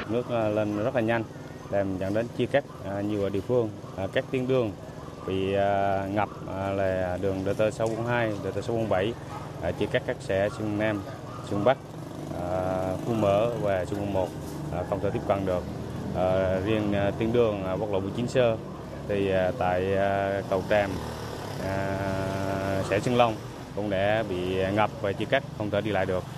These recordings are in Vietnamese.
mực nước lên rất là nhanh, làm dẫn đến chia cắt nhiều địa phương. Các tuyến đường bị ngập là đường DT642, DT647, chia cắt các xã Xuan Nam, Xuan Bắc, Phú Mỡ và Xuan 1 không thể tiếp cận được. Riêng tuyến đường quốc lộ 19 Sơ thì tại cầu Tràm, xã Xuân Long cũng đã bị ngập và chia cắt, không thể đi lại được.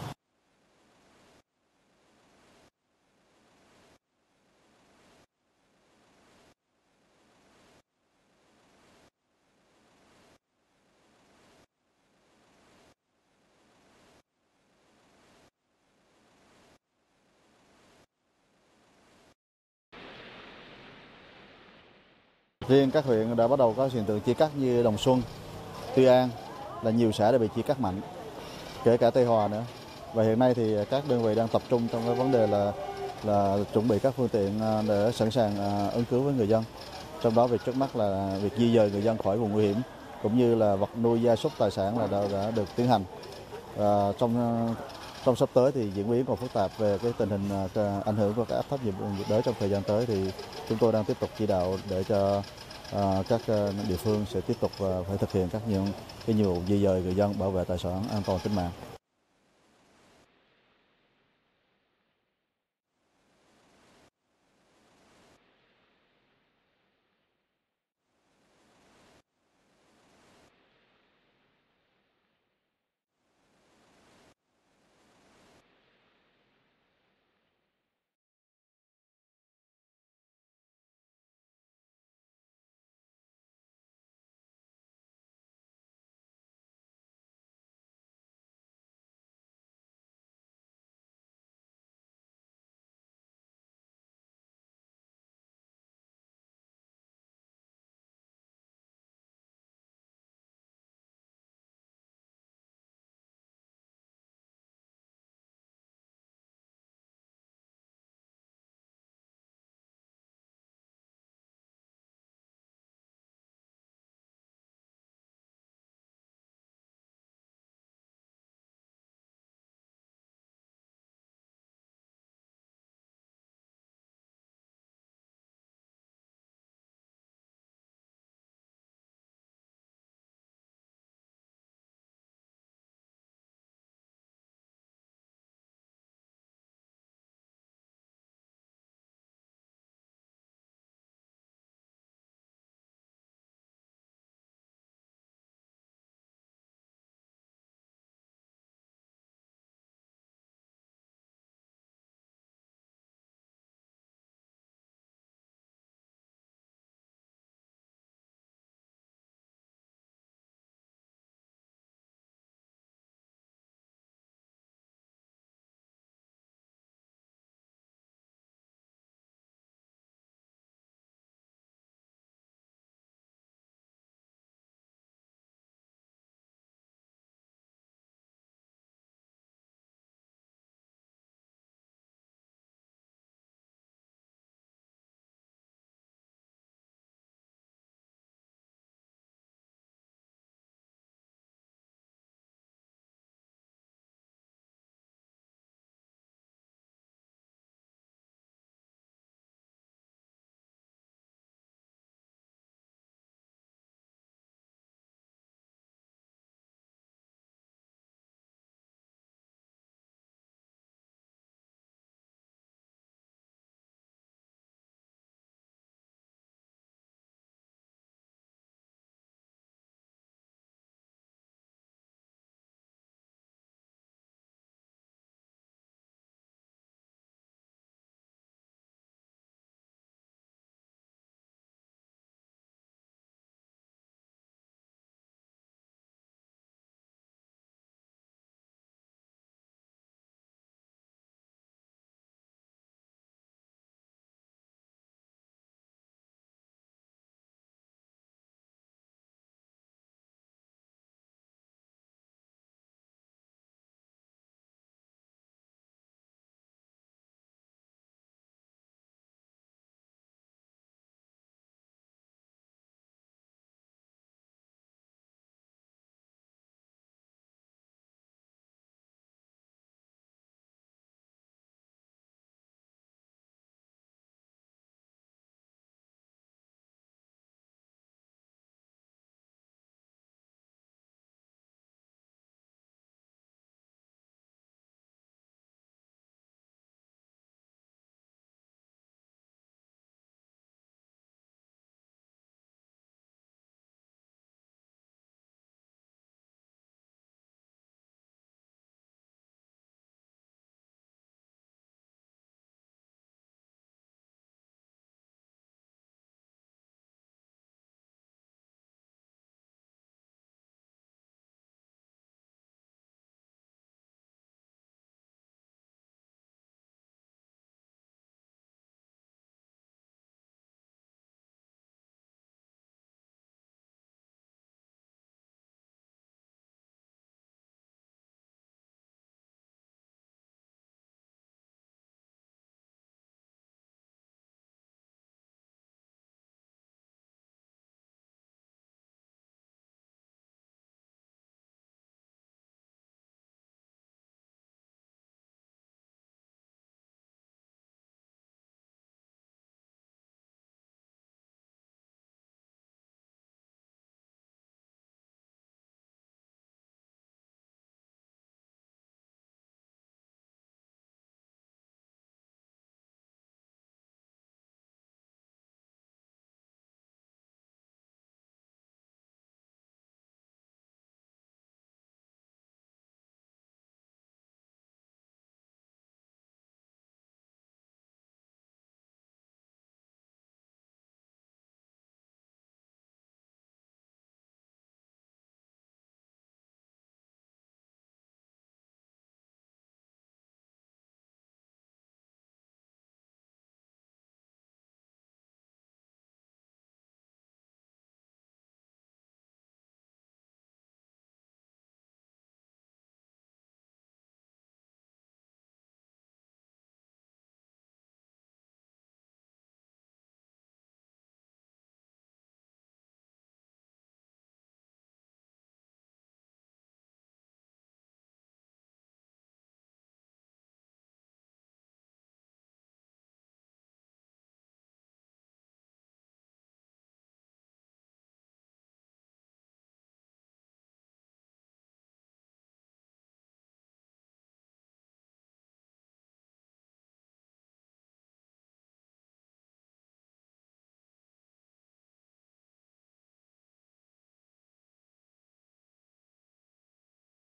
Riêng các huyện đã bắt đầu có hiện tượng chia cắt như Đồng Xuân, Tuy An là nhiều xã đã bị chia cắt mạnh, kể cả Tây Hòa nữa. Và hiện nay thì các đơn vị đang tập trung trong cái vấn đề là chuẩn bị các phương tiện để sẵn sàng ứng cứu với người dân. Trong đó việc trước mắt là việc di dời người dân khỏi vùng nguy hiểm, cũng như là vật nuôi gia súc tài sản đã được tiến hành. Trong sắp tới thì diễn biến còn phức tạp về cái tình hình ảnh hưởng của các áp thấp nhiệt đới trong thời gian tới, thì chúng tôi đang tiếp tục chỉ đạo để cho các địa phương sẽ tiếp tục phải thực hiện các nhiệm vụ di dời người dân, bảo vệ tài sản, an toàn tính mạng.